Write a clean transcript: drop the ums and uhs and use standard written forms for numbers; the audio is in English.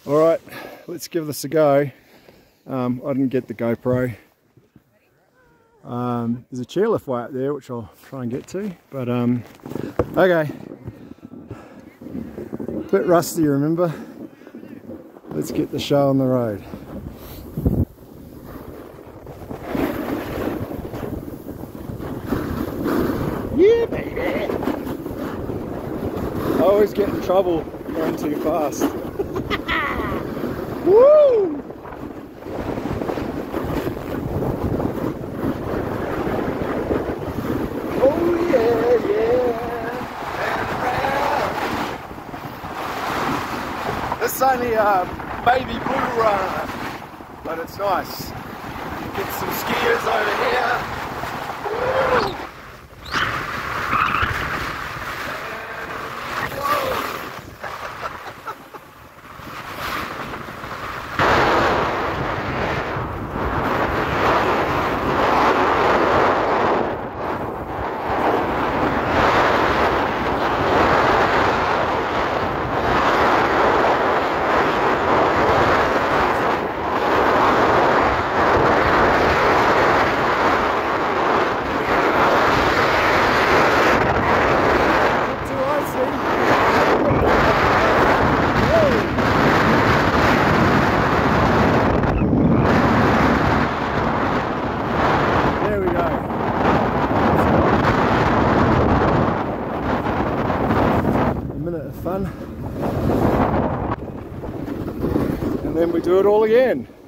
Alright, let's give this a go. I didn't get the GoPro. There's a chairlift way up there which I'll try and get to, but okay. Bit rusty, remember? Let's get the show on the road. Yeah, baby! I always get in trouble going too fast. Woo! Oh yeah, yeah! This is only a baby blue run, but it's nice. Get some skiers over here. Woo! Fun, and then we do it all again.